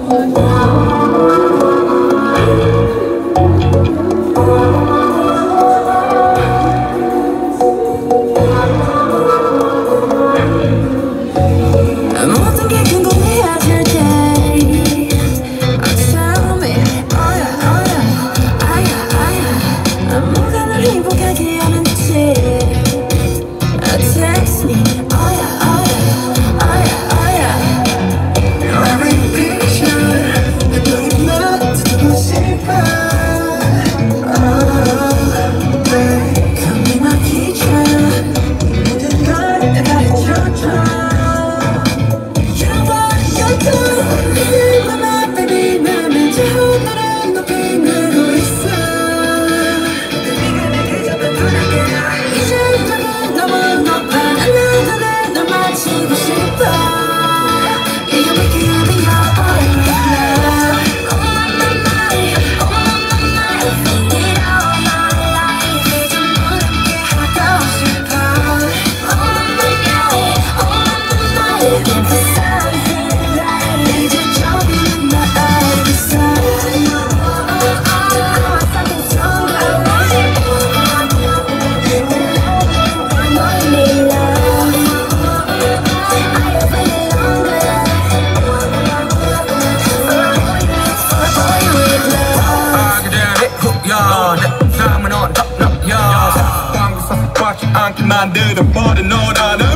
만들어버린 너라는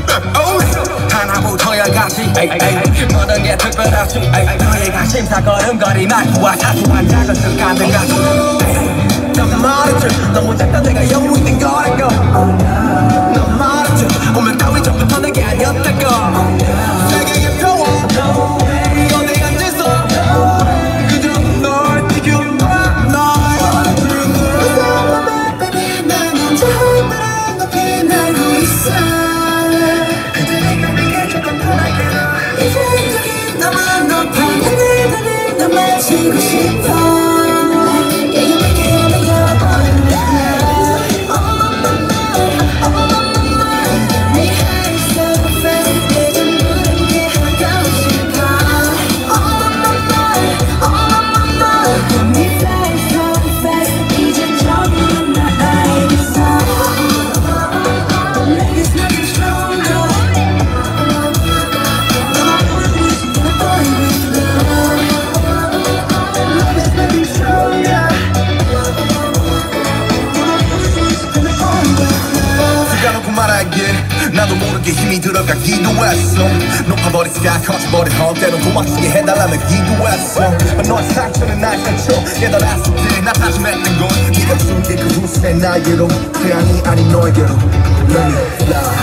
하나부터야 같이 모든 게 특별하지 너희가 심사걸음거리 말투와 사소한 작은 습관들 같이 넌 말했지 너무 작다 내가 영웅이 된 거라고 넌 말했지 오면 따위 전부터 내게 아니었다고 세계의 평화 너네 앉아서 그저 널 지켜봐 널 마치고 싶어 Yeah, you make it all your own 네 하루 so fast 이제 모든 게 하고 싶어 네 fly so fast 이제 조금은 나 알겠어 Ladies nothing stronger 나도 모르게 힘이 들어가기도 했어 높아버린 스카 커져버린 험 때론 도망치게 해달라며 기도했어 너의 상처는 날 상처 깨달았을 때 나 다짐했던 건 네가 준 게 그 후세 나에게로 태양이 아닌 너에게로 Let me fly